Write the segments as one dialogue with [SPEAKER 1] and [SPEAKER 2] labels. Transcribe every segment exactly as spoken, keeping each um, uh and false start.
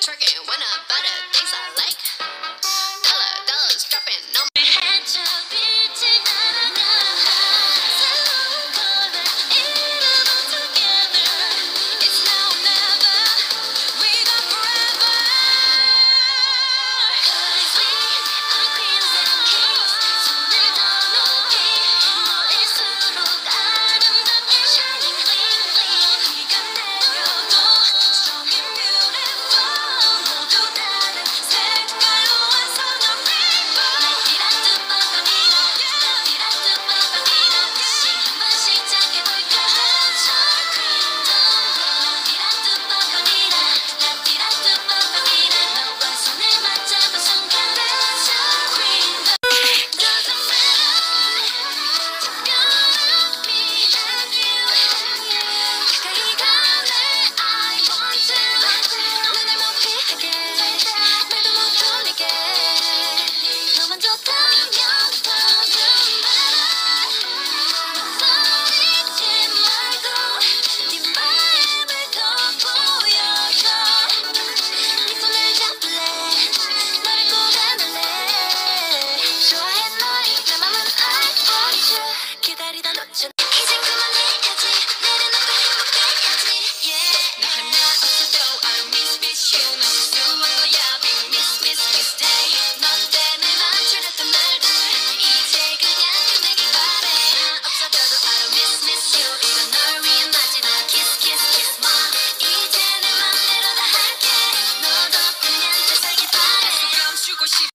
[SPEAKER 1] twerking when I buy the things I like. Dollar, dollars dropping on my head. It's now or never. We got forever. 'Cause we are queens and kings. 손을 더 높이 멀리수록 아름답게 shining bling bling. 비가 내려도 strong and beautiful. 모두 다른 색깔로 완성한 rainbow. 띠라뚜 빠빠디라 띠라뚜 빠빠디라 다시 한 번 시작해볼까. 저 queendom. 띠라뚜 빠빠디라 띠라뚜 빠빠디라 너와 손을 맞잡은 순간 저 queendom. Doesn't matter. You're me and you. 가까이 갈래 I want to. 눈을 못 피하게 말도 못 돌리게 너만 좋다면 doesn't matter. 멈춰있지 말고 네 마음을 더 보여줘. 네 손을 잡을래 너를 꼭 안을래. 좋아해 너의 맘은 I want you. 기다리다 놓쳐 이젠 그만해야지. 내려놓고 행복해야지. Yeah. 너 하나 없어도 I don't miss miss you. 넌 실수한 거야 big miss miss miss day. 너 때문에 망설였던 날들 이제 그냥 끝내길 바래. 나 없어져도 I don't miss miss you. 이건 널 위한 마지막 kiss kiss kiss 마. 이제 내 맘대로 다 할게. 너도 그냥 잘 살길 바래. 그럼 쉬고 싶어.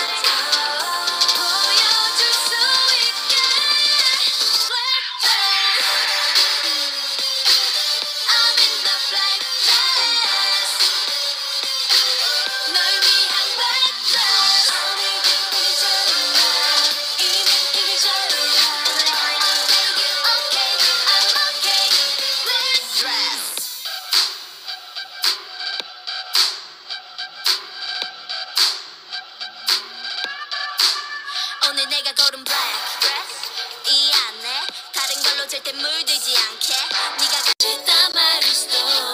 [SPEAKER 1] 보여줄 수 있게. I'm in the black dress. 널 위한 black dress. 이미 저리가 이미 이미 저리가. Okay, I'm okay. Black dress. 오늘 내가 고른 black dress 이 안에 다른 걸로 절대 물들지 않게. 네가 가졌단 말일 수도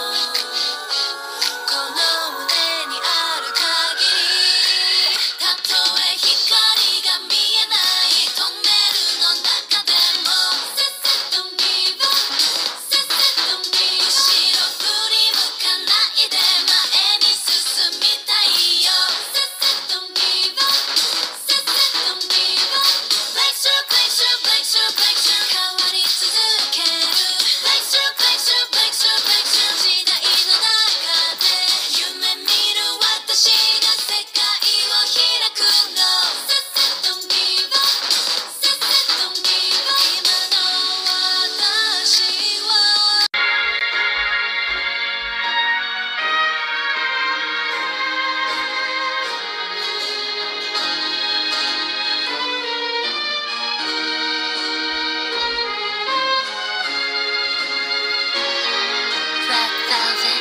[SPEAKER 1] 건너온 애니 아르가기 다토의 흰거리가 미에 나이 동네를 넌 낙하대모. Set don't give up Set don't give up 싫어 뿌리묵한 나이들 마에니 수수미 타이요. Set don't give up Set don't give up Black shirt black shirt black shirt black shirt 가와리 수수케루 Black shirt black shirt black shirt black shirt 지다 이노 나가대夢見る私が世界を開くの Set don't give up Set don't give up 今の私はBlack velvet.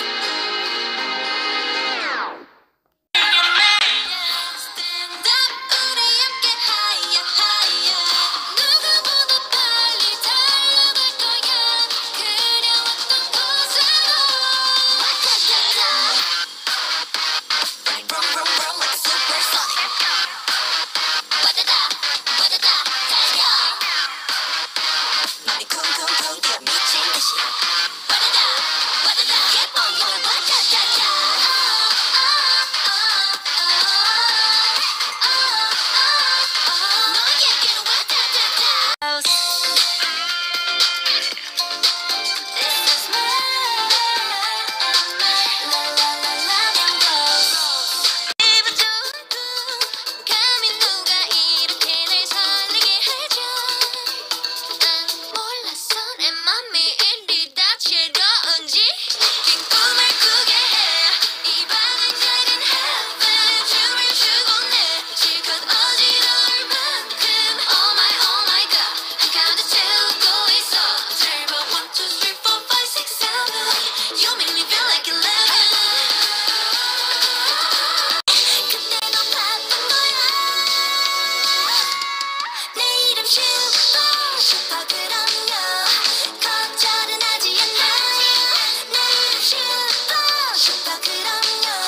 [SPEAKER 1] Stand up, 우리 함께 higher, higher. 누구보다 빨리 달려갈 거야. 그려왔던 곳으로. 와타타타. Like vroom, vroom, vroom, like a supersonic. 와다다, 와다다, 달려. 눈이 쿵쿵쿵 뛰어 미친 듯이. 와다다, 와다다, keep on going, 와타타타. 너에게로 와타타타. This is my la la la la rose. 기분 좋은 꿈 감히 누가 이렇게 날 설레게 해줘. 난 몰랐어 내 맘이 이리 다채로운지. 긴 꿈을 꾸게 해. 이 방은 작은 heaven. 춤을 추고 내 실컷 어지러울 만큼. Oh my oh my god 한 카운트 채우고 있어. turbo one two three four five six seven. You make me feel like eleven. 그때 너 바쁜 거야. 내 이름 슈퍼 슈퍼 그럼요. 걱정은 하지 않아요. 내 이름 슈퍼 슈퍼 그럼요.